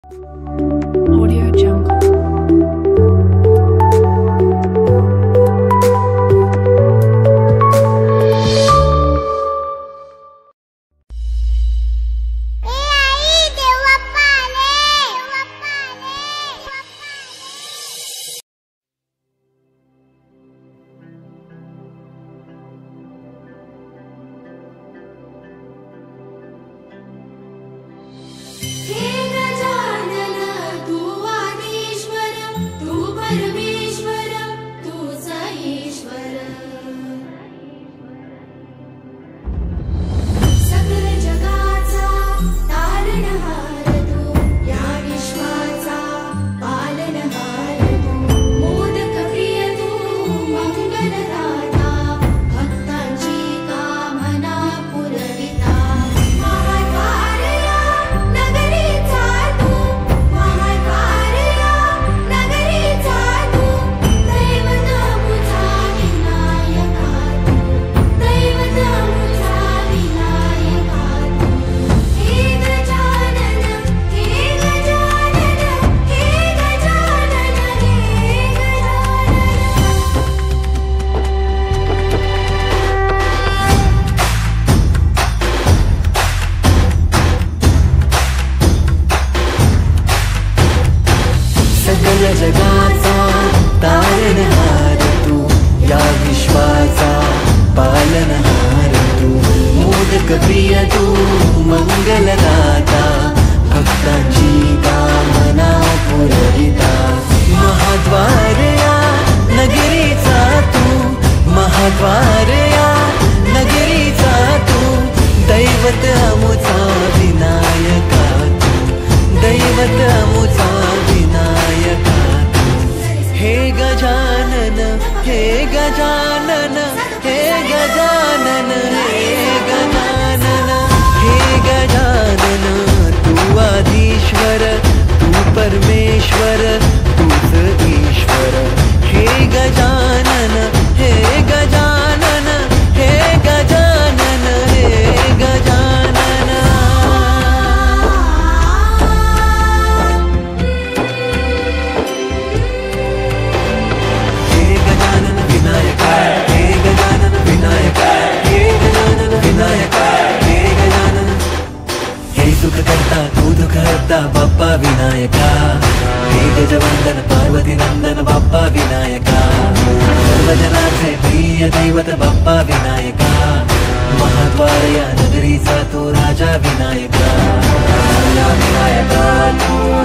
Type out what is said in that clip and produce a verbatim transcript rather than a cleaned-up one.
Audio Jungle. जगाचा तारणहार तू, या विश्वाचा पालनहार तू, मोदक प्रिय तू, मंगलदाता, भक्तांची कामना पुरविता, महाद्वार या नगरीचा तू, महाद्वार या नगरीचा तू, दैवत अमुचा विनायका तू, दैवत अमुचा विनायका तू, हे गजानन हे गजानन हे गजानन हे गजानन हे गजानन, तू आधीश्वर तू परमेश्वर तूच ईश्वर, हे गजानन हे गजानन हे गजानन हे गजानन, हे गजानन विनायक हे गजानन विनायक हे गजानन विनायक हे गजानन, हे सुख करता तू दुःख हरता बाप्पा विनायका, हे गजवंदन पार्वती नंदन बाप्पा विनायका, सर्वजनांचे प्रिय दैवत बाप्पा विनायका, महाद्वार या नगरीचा तू राजा विनायका, राजा विनायका तू